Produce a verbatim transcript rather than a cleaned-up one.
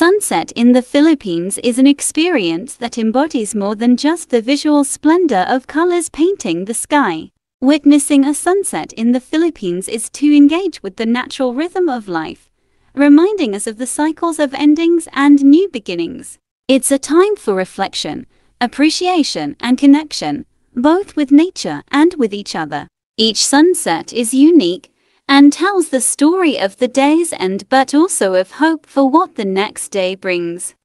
sunset in the Philippines is an experience that embodies more than just the visual splendor of colors painting the sky. Witnessing a sunset in the Philippines is to engage with the natural rhythm of life, reminding us of the cycles of endings and new beginnings. It's a time for reflection, appreciation, and connection, both with nature and with each other. Each sunset is unique and tells the story of the day's end, but also of hope for what the next day brings.